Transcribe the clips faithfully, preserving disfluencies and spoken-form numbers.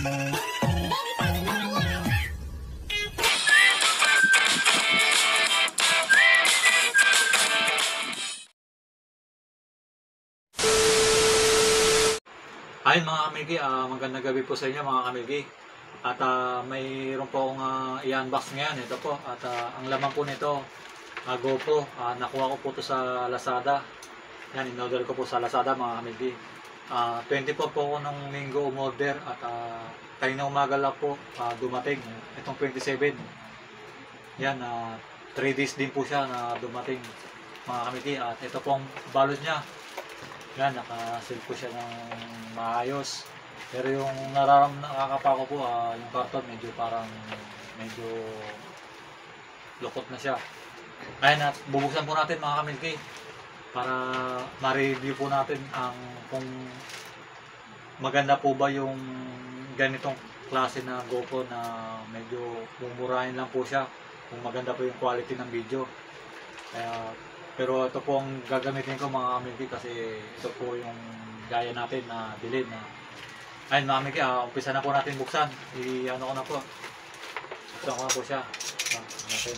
Ayun mga kamilgi, uh, magandang gabi po sa inyo mga kamilgi. At uh, mayroon po akong uh, i-unbox ngayon. Ito po. At uh, ang laman po nito, uh, GoPro. Uh, nakuha ko po ito sa Lazada. Yan, in-order ko po sa Lazada mga kamilgi. Uh, twenty-four po ako ng linggo umorder. At uh, kanina umaga lang po uh, dumating. Itong twenty-seven. Yan, uh, three days din po siya na dumating mga kamilgi. At ito pong balot niya. Yan, nakasil po siya ng maayos. Pero yung nararam nakakapa ko po, uh, yung karton medyo parang medyo lukot na siya. Ayun, at bubuksan po natin mga kamilgi para ma-review po natin ang kung maganda po ba yung ganitong klase na GoPro na medyo mumurahin lang po siya, kung maganda po yung quality ng video. Kaya pero ito po ang gagamitin ko mga kamilgi kasi ito po yung gaya natin na bilhin na. Ayun mga kamilgi, uh, umpisa na po natin buksan. I-ano ko na po. Buksan ko na po siya. Uh, natin.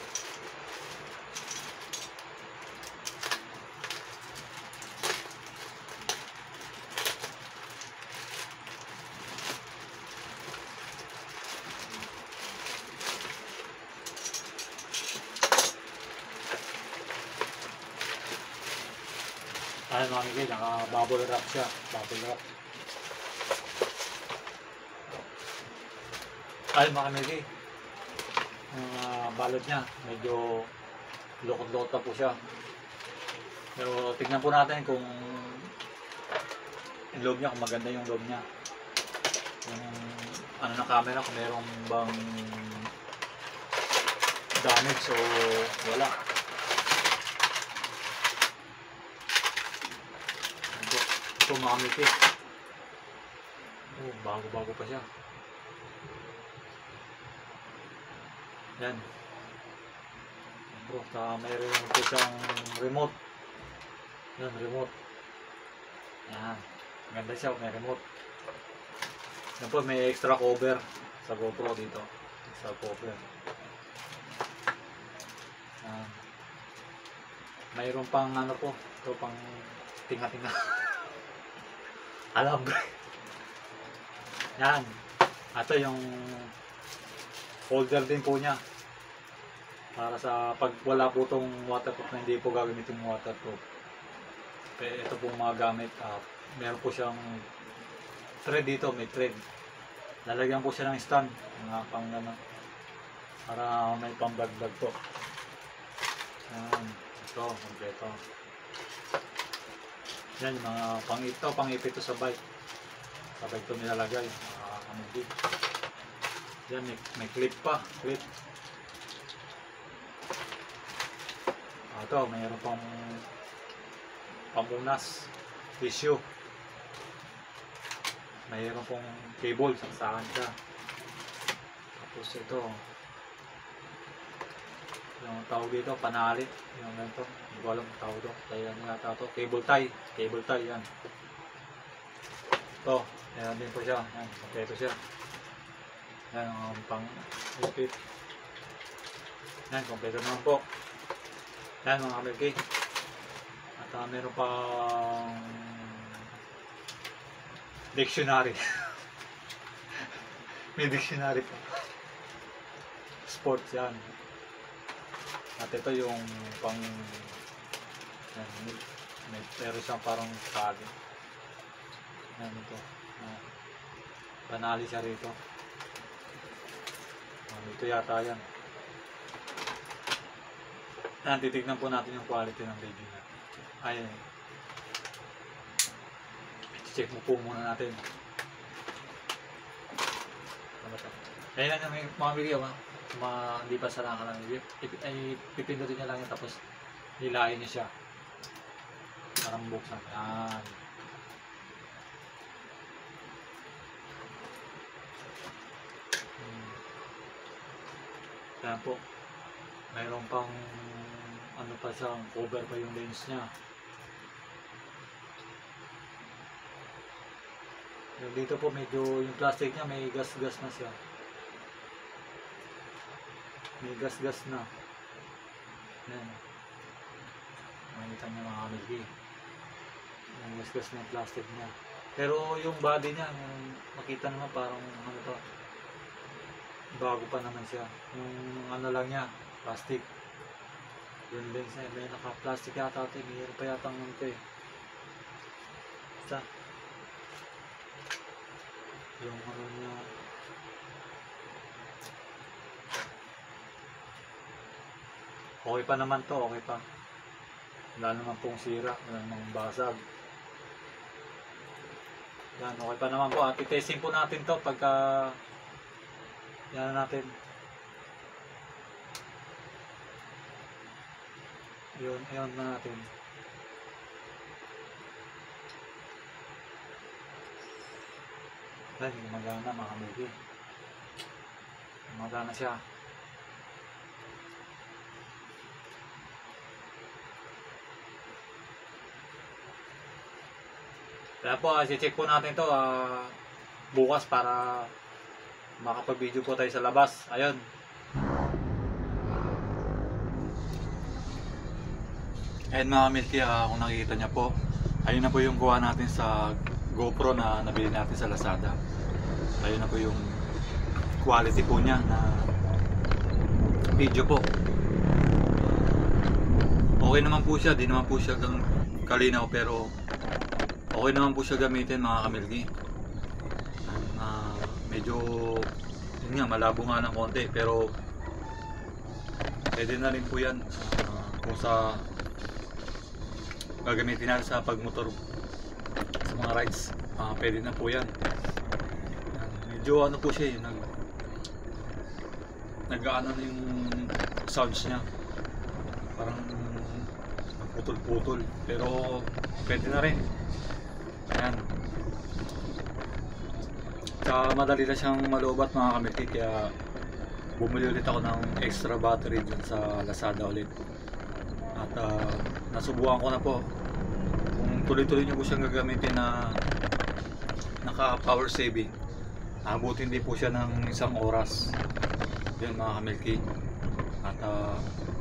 Ayun mga kamilgi, naka-bubble wrap siya. Bubble wrap. Ayun mga kamilgi, ang uh, balot niya medyo lukot-lukot na po siya. Pero tignan po natin kung yung loob niya, kung maganda yung loob niya. Yung ano ng camera, kung mayroong bang damage o wala. Ito, ito mga kamilgi. Oh, bago-bago pa siya. Yan. Bro, ta mayroon po siyang remote. Yan, remote. Yan. Ganda siya, may remote. Yan po, may extra cover sa GoPro dito. Extra cover. Yan. Mayroon pang ano po, ito pang tinga-tinga. Alambre. Yan. Ito yung holder din po niya. Para sa pag wala po itong waterproof na hindi po gagamitin yung waterproof. Pero ito pong mga gamit, uh, meron po siyang thread dito, may thread. Lalagyan po siya ng stand, mga pang ano, para may pambagdag po. Yan, ito, kompleto. Yan, yung mga pang ito, pang ipito sa bike. Sa bike ito nilalagay, mga kamilgi. Yan, may, may clip pa, clip. Ito, mayroon pang pamunas, tissue. Mayroon pong cable, saksakan siya. Tapos ito, yung tawag dito, panali. Yung ganito, hindi ko alam ang tawag dito. Kaya ano yata ito, cable tie. Cable tie, yan. Ito, yan din po siya. Yan, kompleto siya. Yan, ang pang ipit. Yan, kompleto naman po. Yan mga kamilgi. At uh, meron pang dictionary. May dictionary po. Sports yan. At ito yung pang yan, may pero siyang parang tali. Yan ito. Uh, panali siya rito. Uh, ito yata yan. Yan, titignan po natin yung quality ng video na. Ayan. I-check mo po muna natin. Ayan lang yung mga video, ma hindi pa sarang ng video. Ay, pipindutin niya lang yun, tapos hilahin niya siya. Parang buksan. Yan. Hmm. Yan po. Mayroon pang ano pa siyang cover pa yung lens niya. Pero dito po medyo yung plastic niya may gas-gas na siya. May gas-gas na. Ayan. Makikita niya mga kamilgi. May gas-gas na yung plastic niya. Pero yung body niya, yung makita naman parang ano to, bago pa naman siya. Yung ano lang niya, plastic. Yung lens niya, may naka-plastic yata ito. Mayroon pa yata ng ito eh. Basta. Yung ano niya. Okay pa naman to, okay pa. Wala naman pong sira, wala namang basag. Yan, okay pa naman po. At i-testing po natin to pagka yan natin. Yun, yun na natin. Yan, gumagana mga kamilgi. Gumagana siya. Kaya po, uh, check po natin to uh, bukas para makapag-video po tayo sa labas. Ayun. Ayun mga kamilgi, uh, kung nakikita niya po, ayun na po yung gawa natin sa GoPro na nabili natin sa Lazada. Ayun na po yung quality po niya na video po. Okay naman po siya, di naman po siya kalinaw pero okay naman po siya gamitin mga kamilgi. Uh, medyo yun nga, malabo nga ng konti pero pwede na rin po yan uh, kung sa gagamitin natin sa pagmotor sa mga rides. Uh, pwede na po yan. Uh, medyo ano po siya eh, nag nag-ano na yung sounds niya, parang putol-putol pero pwede na rin. Ayan. Saka madali na siyang malubat mga kamilgi, kaya bumili ulit ako ng extra battery dun sa Lazada ulit. At uh, nasubukan ko na po. Kung tuloy-tuloy nyo po siyang gagamitin na naka power saving, abutin din po siya ng isang oras. Yun mga kamilgi. At uh,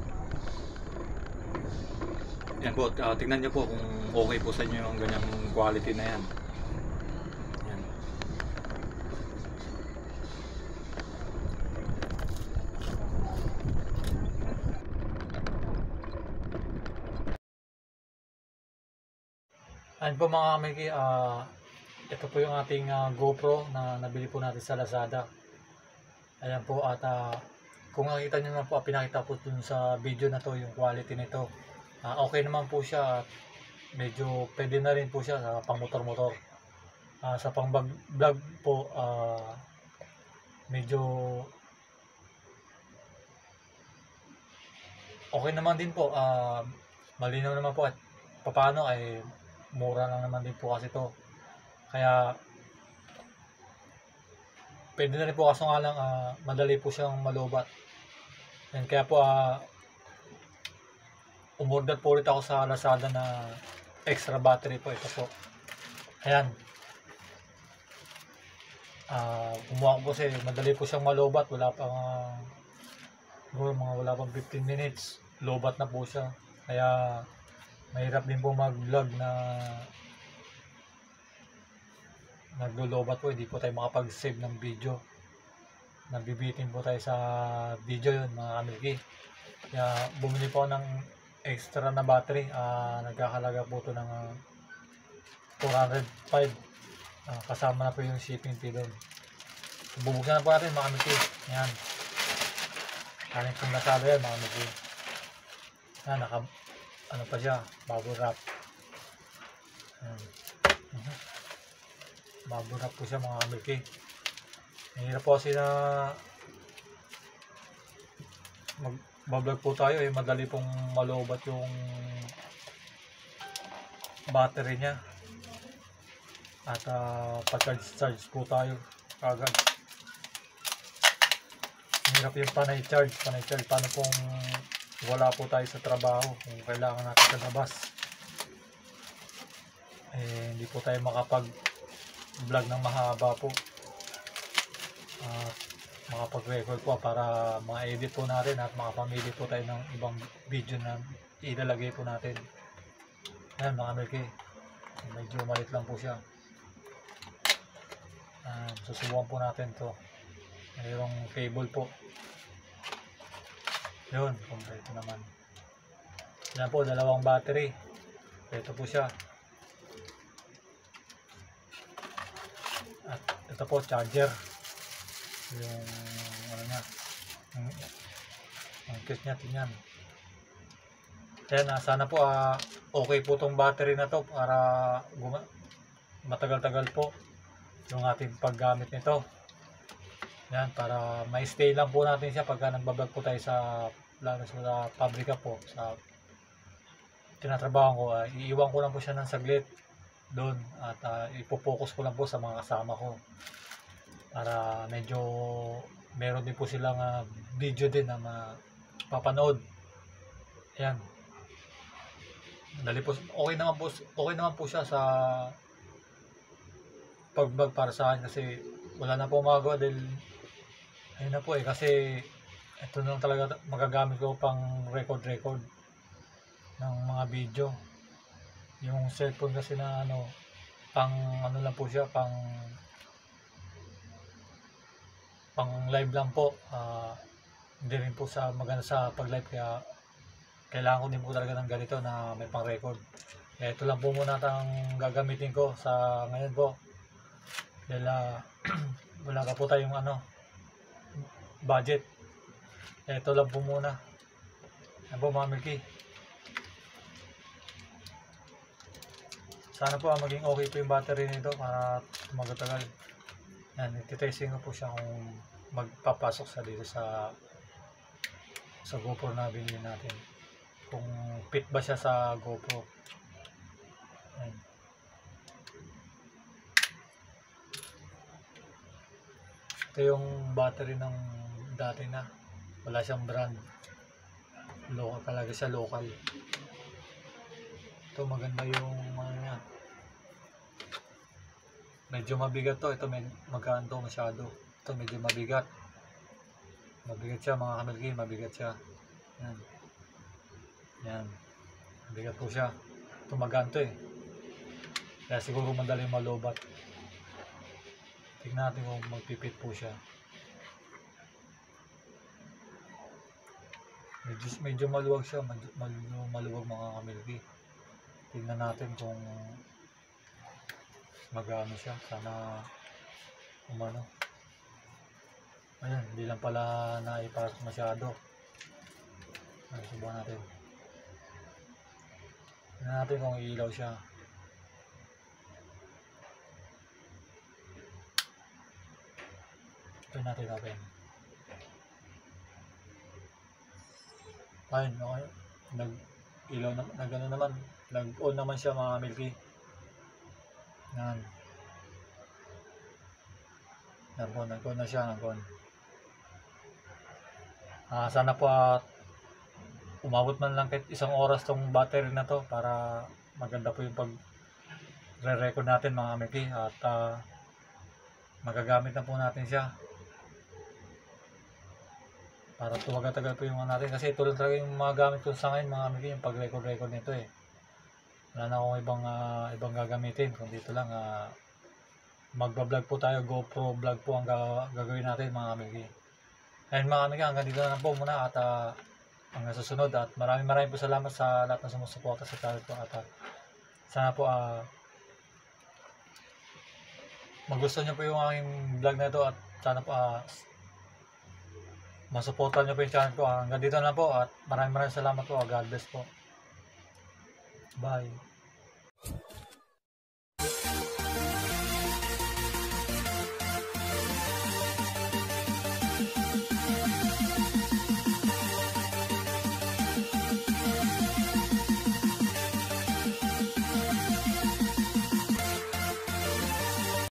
yan po, uh, tingnan nyo po kung okay po sa inyo yung ganyang quality na yan. Yan. Ayan po mga kamilgi, uh, ito po yung ating uh, GoPro na nabili po natin sa Lazada. Ayan po, at uh, kung nakita nyo naman po, pinakita po dun sa video na to yung quality nito. Uh, okay naman po siya at medyo pwede na rin po siya sa pang motor-motor. Uh, sa pang vlog po, uh, medyo okay naman din po. Uh, malinaw naman po at paano ay mura lang naman din po kasi to. Kaya pwede na rin po, kaso nga lang uh, madali po siyang malubat. And kaya po uh, umorder po ulit ako sa Lazada na extra battery po. Ito po. Ayan. Uh, kumuha ko po kasi madali po siyang malubat. Wala pang uh, mga wala pang fifteen minutes. Lobat na po siya. Kaya mahirap din po mag-vlog na naglo-lobat po. Hindi po tayo makapag-save ng video. Nabibitin po tayo sa video yun mga kamilgi. Kaya bumili po ng extra na battery. Uh, nagkakalaga po ito ng uh, four hundred five. Uh, kasama na po yung shipping fee doon. Bubuksan na po natin mga kamilgi. Yan. Kanin kong nasado yan mga kamilgi. Yan, naka ano pa siya, bubble wrap. Yan. Uh-huh. Bubble wrap po siya mga kamilgi. Mahirap po kasi na mag bablog po tayo eh, madali pong malubat yung battery niya. At uh, pa-charge-charge po tayo agad. Hirap yung panay charge, panay charge. Paano pong wala po tayo sa trabaho, kung kailangan natin sa labas. Eh, hindi po tayo makapag vlog ng mahaba po. At makapag-record po para ma-edit po natin at makapamili po tayo ng ibang video na ilalagay po natin. Ayan mga milky, medyo malit lang po siya. Uh, susubukan po natin to. Mayroong cable po. Yun, kompleto naman. Yan po, dalawang battery. Ito po siya. At ito po, charger. Yung ano niya, ang, ang case niya, tingnan. Ayan, uh, sana po uh, okay po tong battery na to para matagal-tagal po yung ating paggamit nito. Yan, para may stay lang po natin siya pagka nagbablog po tayo sa lalo sa pabrika po, sa tinatrabaho ko. Uh, iiwan ko lang po siya ng saglit doon at uh, ipopokus ko lang po sa mga kasama ko para medyo meron din po silang uh, video din na mapapanood. Ayan, dali po, okay naman po, okay naman po siya sa pag-vlog para sa akin kasi wala na po magagawa dahil ayun na po eh, kasi ito na lang talaga magagamit ko pang record record ng mga video. Yung cellphone kasi na ano, pang ano lang po siya, pang pang live lang po. Uh, hindi rin po sa maganda sa pag live, kaya kailangan ko din po talaga ng ganito na may pang record. Kaya ito lang po muna ang gagamitin ko sa ngayon po dahil uh, wala ka po tayong ano budget. Kaya ito lang po muna. Yan po mga milky, sana po ah, maging okay po yung battery nito para magtagal. Yan, ititesting ko po siya kung magpapasok sa dito sa sa GoPro na binili natin, kung fit ba siya sa GoPro. Yan. Ito yung battery ng dati na, wala siyang brand, local talaga siya, local. Ito maganda yung ano niya, medyo mabigat to. Ito med magkaan to masyado, ito medyo mabigat mabigat siya mga kamilky, mabigat siya. Yan, yan, mabigat po siya. Ito magaan to eh, kaya siguro madaling malobat. Tignan natin kung magpipit po siya. Medyo, medyo maluwag siya, medyo maluwag mga kamilky. Tignan natin kung magano siya. Sana umano. Ayan, hindi lang pala naipasok masyado. Ayan, subukan natin. Tignan natin kung ilaw siya. Ito natin open. Ayun, okay. Nag ilaw na, nag ano naman, nag on naman siya mga milky. Yan. Nag on, nag on na siya, nag on. Ah, sana po at umabot man lang kahit isang oras tong battery na to para maganda po yung pag re-record natin mga milky, at uh, magagamit na po natin siya para tumagal-tagal po yung mga natin, kasi ito lang talaga yung mga gamit ko sa ngayon mga milky, yung pag-record-record nito eh. Wala na akong ibang uh, ibang gagamitin kung dito lang. uh, magba-vlog po tayo, GoPro vlog po ang gagawin natin mga milky. Ayun mga milky, hanggang dito na lang po muna at uh, hanggang susunod, at maraming maraming po salamat sa lahat na sumusuporta sa channel ko, at uh, sana po uh, magustuhan nyo po yung aking vlog na ito, at sana po uh, masuportan nyo po yung channel ko. Hanggang dito na po, at maraming maraming salamat po. God bless po. Bye.